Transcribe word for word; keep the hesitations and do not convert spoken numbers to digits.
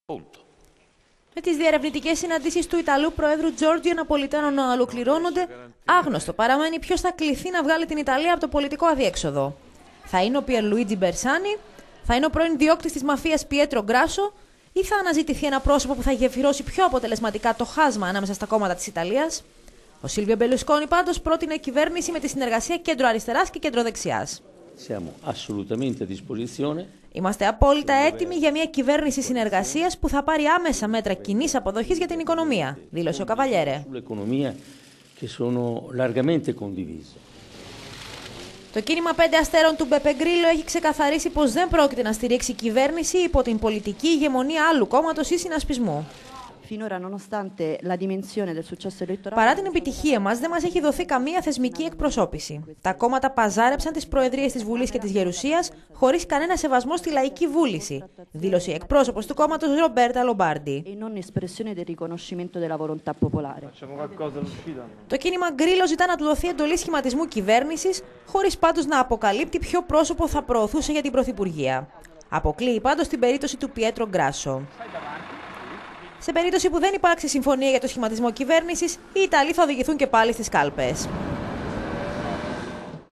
Punto. Με τις διερευνητικές συναντήσεις του Ιταλού Προέδρου Τζόρτζιο Ναπολιτάνο να ολοκληρώνονται, άγνωστο παραμένει ποιος θα κληθεί να βγάλει την Ιταλία από το πολιτικό αδιέξοδο. Θα είναι ο Πιερλουίτζι Μπερσάνι, θα είναι ο πρώην διώκτης της μαφίας Πιέτρο Γκράσο, ή θα αναζητηθεί ένα πρόσωπο που θα γεφυρώσει πιο αποτελεσματικά το χάσμα ανάμεσα στα κόμματα της Ιταλίας. Ο Σίλβιο Μπερλουσκόνι πάντως πρότεινε κυβέρνηση με τη συνεργασία κέντρο-αριστεράς και κέντρο-δεξιάς. Είμαστε απόλυτα έτοιμοι για μια κυβέρνηση συνεργασίας που θα πάρει άμεσα μέτρα κοινής αποδοχής για την οικονομία, δήλωσε ο Καβαλιέρε. Το κίνημα πέντε αστέρων του Μπεπε Γκρίλο έχει ξεκαθαρίσει πως δεν πρόκειται να στηρίξει κυβέρνηση υπό την πολιτική ηγεμονία άλλου κόμματος ή συνασπισμού. Παρά την επιτυχία μας, δεν μας έχει δοθεί καμία θεσμική εκπροσώπηση. Τα κόμματα παζάρεψαν τις προεδρίες της Βουλής και της Γερουσίας χωρίς κανένα σεβασμό στη λαϊκή βούληση, δήλωσε η εκπρόσωπος του κόμματος Ρομπέρτα Λομπάρντι. Το κίνημα Γκρίλο ζητά να του δοθεί εντολή σχηματισμού κυβέρνησης, χωρίς πάντως να αποκαλύπτει ποιο πρόσωπο θα προωθούσε για την πρωθυπουργία. Αποκλείει πάντως την περίπτωση του Πιέτρο Γκράσο. Σε περίπτωση που δεν υπάρξει συμφωνία για το σχηματισμό κυβέρνησης, οι Ιταλοί θα οδηγηθούν και πάλι στις κάλπες.